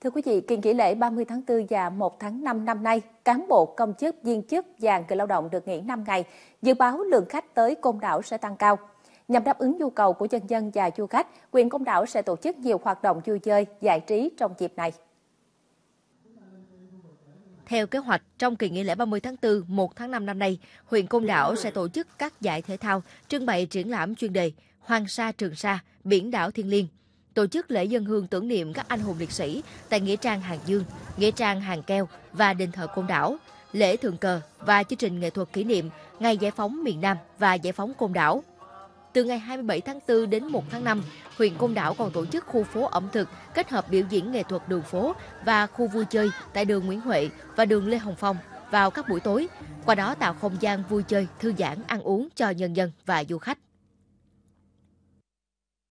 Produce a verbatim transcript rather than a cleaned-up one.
Thưa quý vị, kỳ nghỉ lễ ba mươi tháng tư và một tháng năm năm nay, cán bộ, công chức, viên chức và người lao động được nghỉ năm ngày. Dự báo lượng khách tới Côn Đảo sẽ tăng cao. Nhằm đáp ứng nhu cầu của nhân dân và du khách, huyện Côn Đảo sẽ tổ chức nhiều hoạt động vui chơi, giải trí trong dịp này. Theo kế hoạch, trong kỳ nghỉ lễ ba mươi tháng tư, một tháng năm năm nay, huyện Côn Đảo sẽ tổ chức các giải thể thao, trưng bày triển lãm chuyên đề Hoàng Sa Trường Sa, biển đảo thiêng liêng, tổ chức lễ dân hương tưởng niệm các anh hùng liệt sĩ tại nghĩa trang Hàng Dương, nghĩa trang Hàng Keo và đền thờ Côn Đảo, lễ thượng cờ và chương trình nghệ thuật kỷ niệm ngày giải phóng miền Nam và giải phóng Côn Đảo. Từ ngày hai mươi bảy tháng tư đến một tháng năm, huyện Côn Đảo còn tổ chức khu phố ẩm thực kết hợp biểu diễn nghệ thuật đường phố và khu vui chơi tại đường Nguyễn Huệ và đường Lê Hồng Phong vào các buổi tối, qua đó tạo không gian vui chơi, thư giãn, ăn uống cho nhân dân và du khách.